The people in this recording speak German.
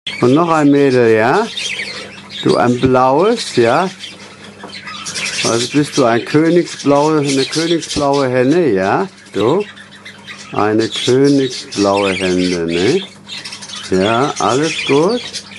Und noch ein Mädel, ja? Du ein blaues, ja? Also bist du eine königsblaue Henne, ja? Du? Eine königsblaue Henne, ne? Ja, alles gut?